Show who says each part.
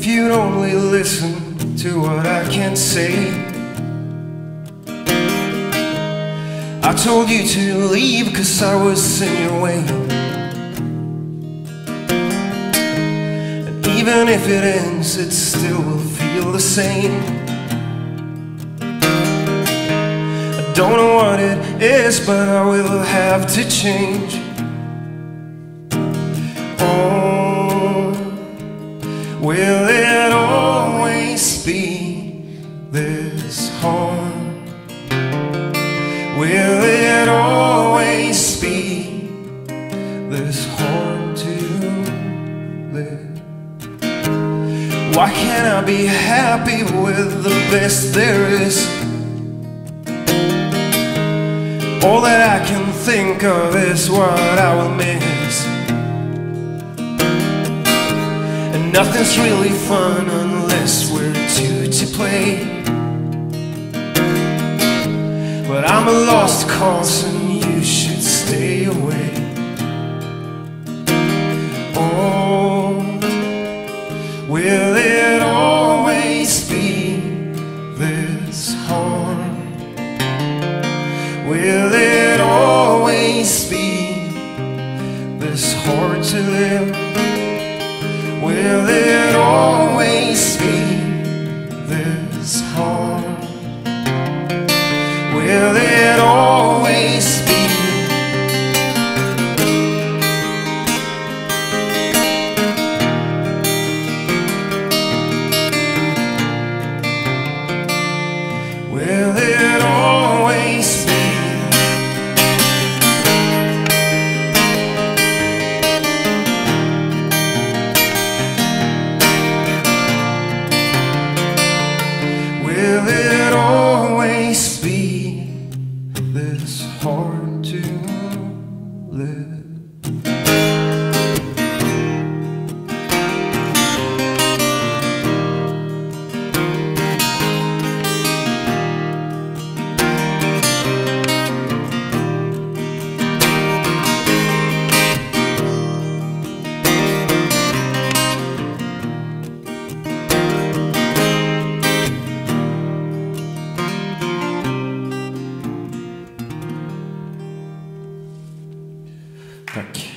Speaker 1: if you'd only listen to what I can say. I told you to leave 'cause I was in your way. And even if it ends, it still will feel the same. I don't know what it is, but I will have to change. Oh, will it always be this hard? Will it always be this hard to live? Why can't I be happy with the best there is? All that I can think of is what I will miss. And nothing's really fun unless we're two to play. But I'm a lost cause and you should stay away. Oh, will it always be this hard? Will it always be this hard to live? Will it always be this hard? Will it always be? Will it always be? Will it always be this hard to live? Tack.